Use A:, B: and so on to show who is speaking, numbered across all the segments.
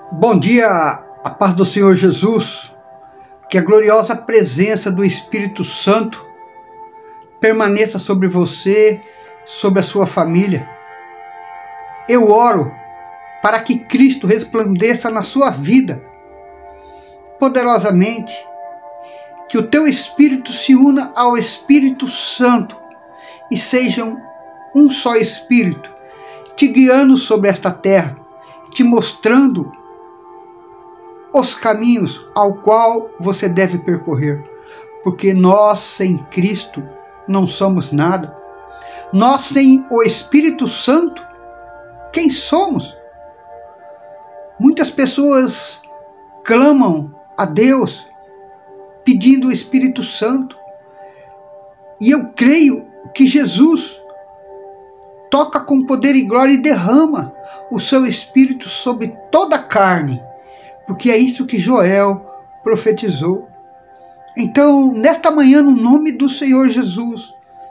A: Bom dia, a paz do Senhor Jesus, que a gloriosa presença do Espírito Santo permaneça sobre você, sobre a sua família. Eu oro para que Cristo resplandeça na sua vida poderosamente, que o teu Espírito se una ao Espírito Santo e sejam um só Espírito, te guiando sobre esta terra, te mostrando os caminhos ao qual você deve percorrer, porque nós sem Cristo não somos nada. Nós sem o Espírito Santo, quem somos? Muitas pessoas clamam a Deus pedindo o Espírito Santo, e eu creio que Jesus toca com poder e glória e derrama o seu Espírito sobre toda a carne, porque é isso que Joel profetizou. Então, nesta manhã, no nome do Senhor Jesus,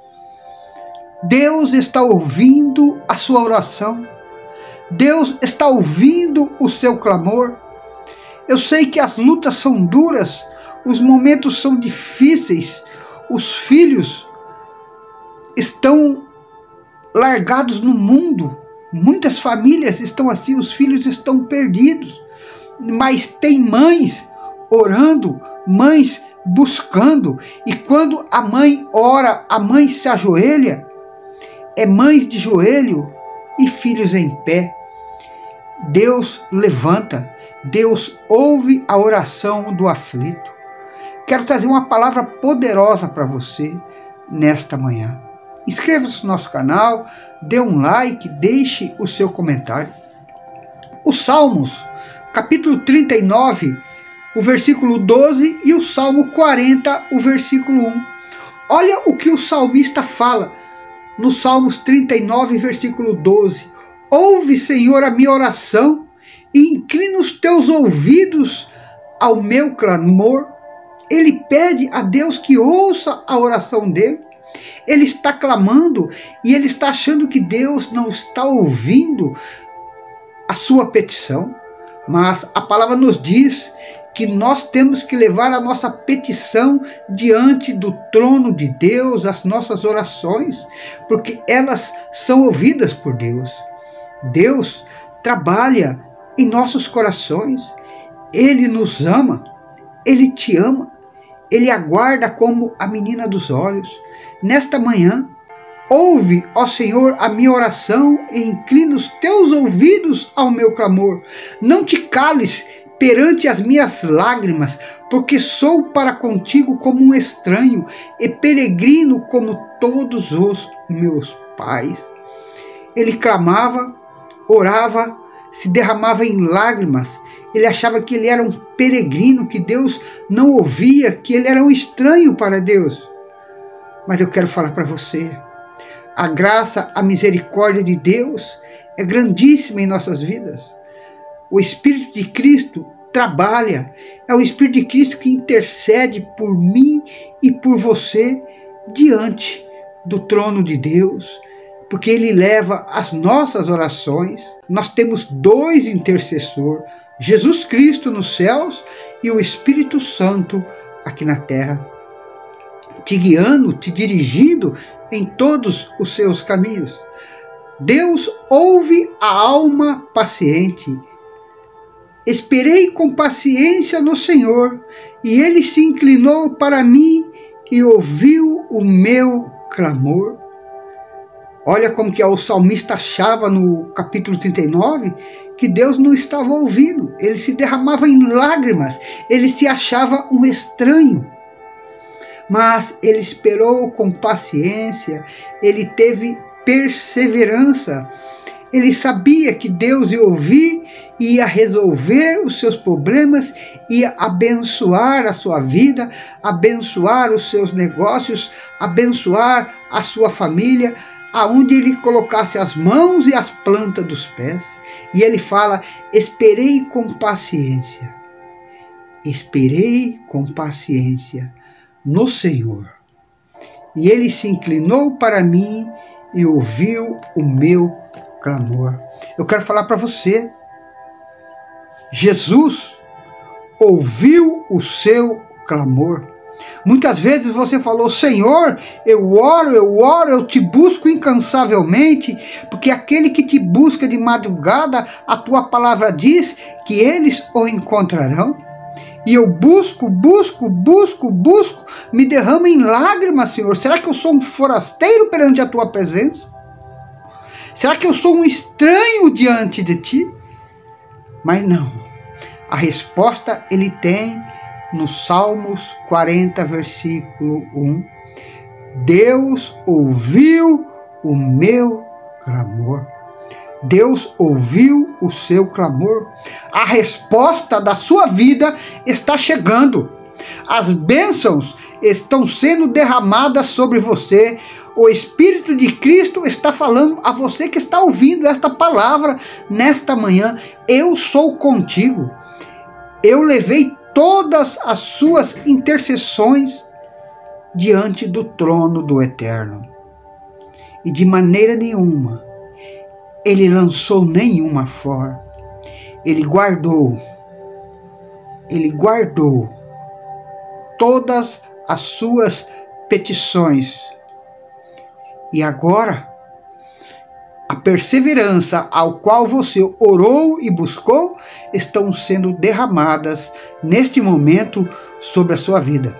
A: Deus está ouvindo a sua oração, Deus está ouvindo o seu clamor. Eu sei que as lutas são duras, os momentos são difíceis, os filhos estão largados no mundo, muitas famílias estão assim, os filhos estão perdidos, mas tem mães orando, mães buscando, e quando a mãe ora, a mãe se ajoelha, é mães de joelho e filhos em pé. Deus levanta, Deus ouve a oração do aflito. Quero trazer uma palavra poderosa para você nesta manhã. Inscreva-se no nosso canal, dê um like, deixe o seu comentário. Os Salmos, capítulo 39, o versículo 12, e o Salmo 40, o versículo 1. Olha o que o salmista fala no Salmos 39, versículo 12. Ouve, Senhor, a minha oração e inclina os teus ouvidos ao meu clamor. Ele pede a Deus que ouça a oração dele. Ele está clamando e ele está achando que Deus não está ouvindo a sua petição. Mas a palavra nos diz que nós temos que levar a nossa petição diante do trono de Deus, as nossas orações, porque elas são ouvidas por Deus. Deus trabalha em nossos corações, Ele nos ama, Ele te ama, Ele aguarda como a menina dos olhos. Nesta manhã, ouve, ó Senhor, a minha oração e inclina os teus ouvidos ao meu clamor. Não te cales perante as minhas lágrimas, porque sou para contigo como um estranho e peregrino como todos os meus pais. Ele clamava, orava, se derramava em lágrimas. Ele achava que ele era um peregrino, que Deus não ouvia, que ele era um estranho para Deus. Mas eu quero falar para você, a graça, a misericórdia de Deus é grandíssima em nossas vidas. O Espírito de Cristo trabalha, é o Espírito de Cristo que intercede por mim e por você diante do trono de Deus, porque Ele leva as nossas orações. Nós temos dois intercessores, Jesus Cristo nos céus e o Espírito Santo aqui na terra, te guiando, te dirigindo em todos os seus caminhos. Deus ouve a alma paciente. Esperei com paciência no Senhor, e Ele se inclinou para mim e ouviu o meu clamor. Olha como que o salmista achava no capítulo 39 que Deus não estava ouvindo. Ele se derramava em lágrimas, ele se achava um estranho. Mas ele esperou com paciência, ele teve perseverança. Ele sabia que Deus ia ouvir, ia resolver os seus problemas, ia abençoar a sua vida, abençoar os seus negócios, abençoar a sua família, aonde ele colocasse as mãos e as plantas dos pés. E ele fala, esperei com paciência. Esperei com paciência no Senhor. E Ele se inclinou para mim e ouviu o meu clamor. Eu quero falar para você, Jesus ouviu o seu clamor. Muitas vezes você falou: Senhor, eu oro, eu te busco incansavelmente, porque aquele que te busca de madrugada, a tua palavra diz que eles o encontrarão. E eu busco, me derramo em lágrimas, Senhor. Será que eu sou um forasteiro perante a tua presença? Será que eu sou um estranho diante de ti? Mas não. A resposta ele tem no Salmos 40, versículo 1. Deus ouviu o meu clamor. Deus ouviu o seu clamor. A resposta da sua vida está chegando. As bênçãos estão sendo derramadas sobre você. O Espírito de Cristo está falando a você que está ouvindo esta palavra nesta manhã. Eu sou contigo. Eu levei todas as suas intercessões diante do trono do Eterno. E de maneira nenhuma ele lançou nenhuma fora. Ele guardou todas as suas petições. E agora, a perseverança ao qual você orou e buscou estão sendo derramadas neste momento sobre a sua vida.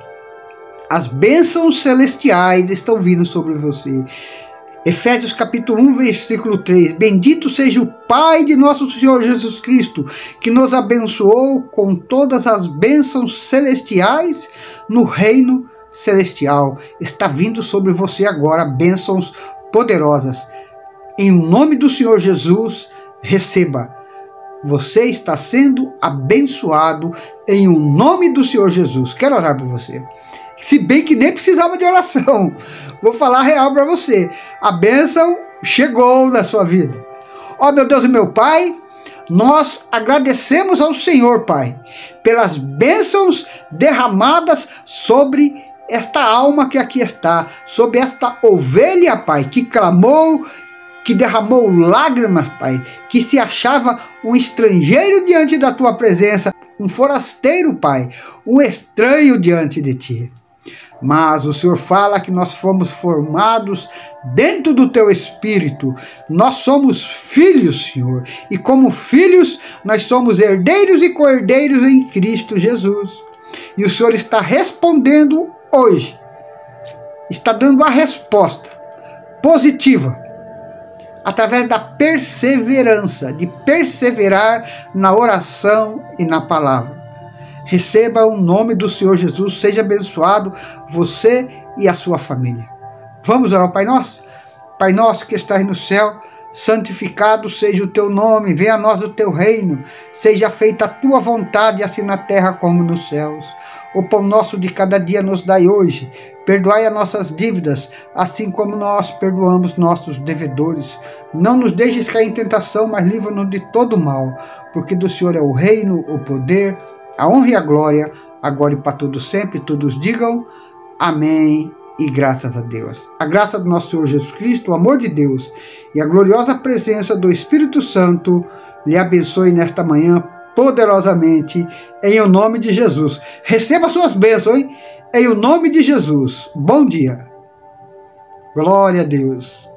A: As bênçãos celestiais estão vindo sobre você. Efésios capítulo 1, versículo 3. Bendito seja o Pai de nosso Senhor Jesus Cristo, que nos abençoou com todas as bênçãos celestiais no reino celestial. Está vindo sobre você agora bênçãos poderosas. Em nome do Senhor Jesus, receba. Você está sendo abençoado em nome do Senhor Jesus. Quero orar por você. Se bem que nem precisava de oração. Vou falar real para você. A bênção chegou na sua vida. Ó meu Deus e meu Pai, nós agradecemos ao Senhor, Pai, pelas bênçãos derramadas sobre esta alma que aqui está, sobre esta ovelha, Pai, que clamou, que derramou lágrimas, Pai, que se achava um estrangeiro diante da tua presença, um forasteiro, Pai, um estranho diante de ti. Mas o Senhor fala que nós fomos formados dentro do teu Espírito. Nós somos filhos, Senhor. E como filhos, nós somos herdeiros e co-herdeiros em Cristo Jesus. E o Senhor está respondendo hoje. Está dando a resposta positiva. Através da perseverança, de perseverar na oração e na palavra. Receba o nome do Senhor Jesus, seja abençoado você e a sua família. Vamos orar ao Pai Nosso? Pai Nosso que estás no céu, santificado seja o teu nome, venha a nós o teu reino, seja feita a tua vontade, assim na terra como nos céus. O pão nosso de cada dia nos dai hoje, perdoai as nossas dívidas, assim como nós perdoamos nossos devedores. Não nos deixes cair em tentação, mas livra-nos de todo mal, porque do Senhor é o reino, o poder, a honra e a glória, agora e para todos sempre. Todos digam amém e graças a Deus. A graça do nosso Senhor Jesus Cristo, o amor de Deus e a gloriosa presença do Espírito Santo lhe abençoe nesta manhã poderosamente, em o nome de Jesus. Receba suas bênçãos, hein? Em o nome de Jesus. Bom dia. Glória a Deus.